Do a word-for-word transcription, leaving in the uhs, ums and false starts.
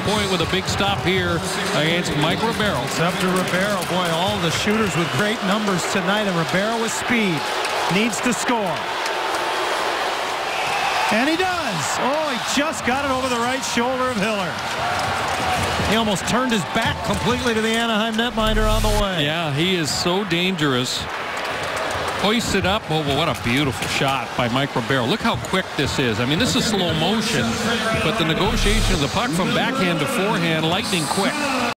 point with a big stop here against Mike Ribeiro. It's up to Ribeiro. Boy, all the shooters with great numbers tonight, and Ribeiro with speed. Needs to score. And he does. Oh, he just got it over the right shoulder of Hiller. He almost turned his back completely to the Anaheim netminder on the way. Yeah, he is so dangerous. Hoisted up. Oh, well, what a beautiful shot by Mike Ribeiro. Look how quick this is. I mean, this is slow motion, but the negotiation of the puck from backhand to forehand, lightning quick.